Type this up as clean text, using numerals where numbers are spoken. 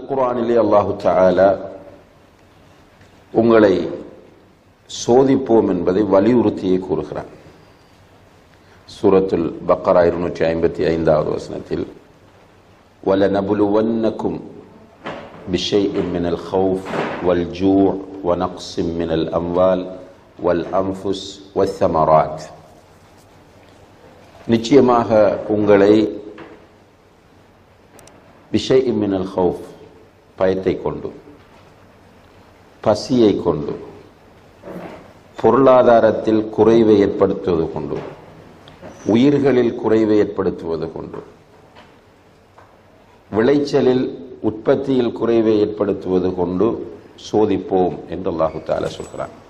அல் குர்ஆனிலே அல்லாஹு தஆலா உங்களை சோதிப்போம் என்பதை வலியுறுத்தியே கூறுகிறான். சூரத்துல் பக்கரா 255வது வசனத்தில் وَلَنَبْلُوَنَّكُمْ بِشَيْءٍ مِّنَ الْخَوْفِ وَالْجُوعِ وَنَقْصٍ مِّنَ الْأَمْوَالِ وَالْأَنْفُسِ وَالثَّمَرَاتِ. நிச்சயமாக உங்களை بِشَيْءٍ مِّنَ الْخَوْفِ பயத்தை கொண்டு, பசியை கொண்டு, பொருளாதாரத்தில் குறைவை ஏற்படுத்துவது கொண்டு, உயிர்களில் குறைவை ஏற்படுத்துவது கொண்டு, விளைச்சலில் உற்பத்தியில் குறைவை ஏற்படுத்துவது கொண்டு சோதிப்போம் என்று அல்லாஹு தஆலா சொல்கிறான்.